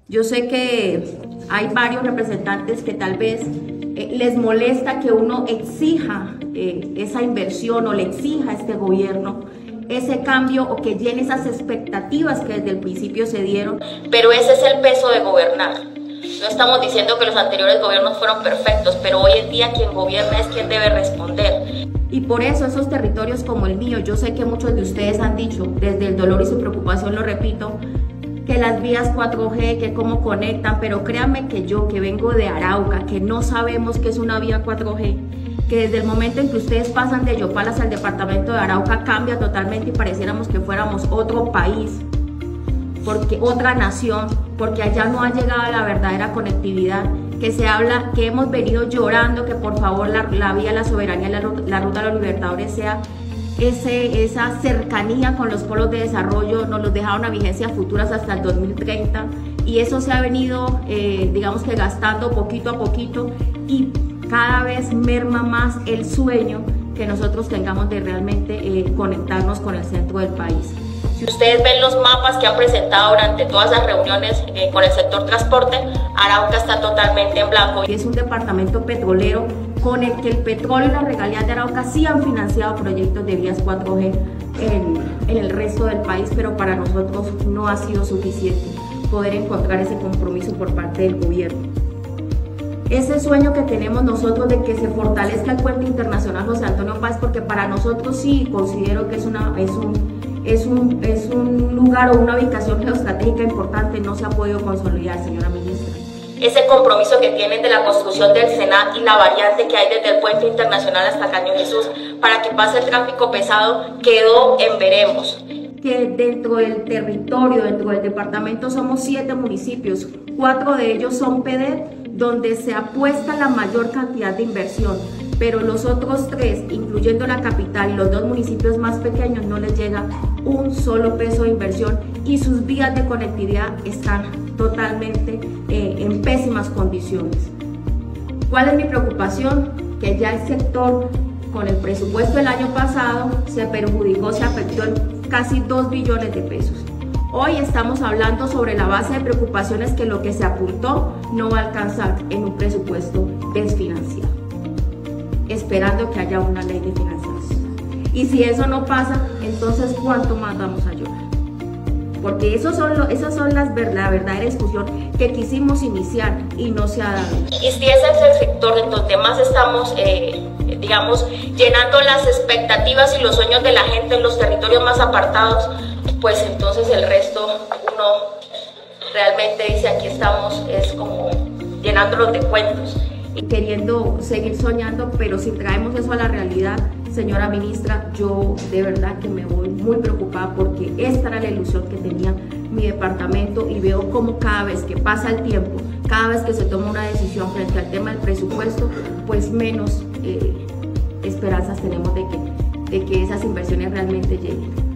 Yo sé que hay varios representantes que tal vez les molesta que uno exija esa inversión o le exija a este gobierno ese cambio o que llene esas expectativas que desde el principio se dieron. Pero ese es el peso de gobernar. No estamos diciendo que los anteriores gobiernos fueron perfectos, pero hoy en día quien gobierna es quien debe responder. Y por eso esos territorios como el mío, yo sé que muchos de ustedes han dicho, desde el dolor y su preocupación lo repito, que las vías 4G, que cómo conectan, pero créanme que yo, que vengo de Arauca, que no sabemos qué es una vía 4G, que desde el momento en que ustedes pasan de Yopalas al departamento de Arauca cambia totalmente y pareciéramos que fuéramos otro país, porque otra nación, porque allá no ha llegado la verdadera conectividad, que se habla, que hemos venido llorando que por favor la vía La Soberanía, la ruta de los Libertadores sea esa cercanía con los polos de desarrollo. Nos los dejaron a vigencias futuras hasta el 2030 y eso se ha venido, digamos que gastando poquito a poquito y cada vez merma más el sueño que nosotros tengamos de realmente conectarnos con el centro del país. Si ustedes ven los mapas que han presentado durante todas las reuniones con el sector transporte, Arauca está totalmente en blanco. Y es un departamento petrolero con el que el petróleo y las regalías de Arauca sí han financiado proyectos de vías 4G en el resto del país, pero para nosotros no ha sido suficiente poder encontrar ese compromiso por parte del gobierno. Ese sueño que tenemos nosotros de que se fortalezca el puente internacional José Antonio Páez, porque para nosotros sí considero que es un lugar o una ubicación geoestratégica importante, no se ha podido consolidar, señora ministra. Ese compromiso que tienen de la construcción del Senat y la variante que hay desde el puente internacional hasta Caño Jesús para que pase el tráfico pesado quedó en veremos. Que dentro del territorio, dentro del departamento somos 7 municipios, 4 de ellos son PD, donde se apuesta la mayor cantidad de inversión, pero los otros 3, incluyendo la capital y los 2 municipios más pequeños, no les llega un solo peso de inversión y sus vías de conectividad están totalmente en pésimas condiciones. ¿Cuál es mi preocupación? Que ya el sector con el presupuesto del año pasado se perjudicó, se afectó en casi 2 billones de pesos. Hoy estamos hablando sobre la base de preocupaciones que lo que se apuntó no va a alcanzar en un presupuesto desfinanciado, esperando que haya una ley de financiación. Y si eso no pasa, entonces ¿cuánto más vamos a llorar? Porque esas son la verdadera discusión que quisimos iniciar y no se ha dado. Y si ese es el sector en donde más estamos, digamos, llenando las expectativas y los sueños de la gente en los territorios más apartados, pues entonces el resto uno realmente dice aquí estamos, es como llenándolos de cuentos. Y queriendo seguir soñando, pero si traemos eso a la realidad, señora ministra, yo de verdad que me voy muy preocupada porque esta era la ilusión que tenía mi departamento y veo como cada vez que pasa el tiempo, cada vez que se toma una decisión frente al tema del presupuesto, pues menos esperanzas tenemos de que esas inversiones realmente lleguen.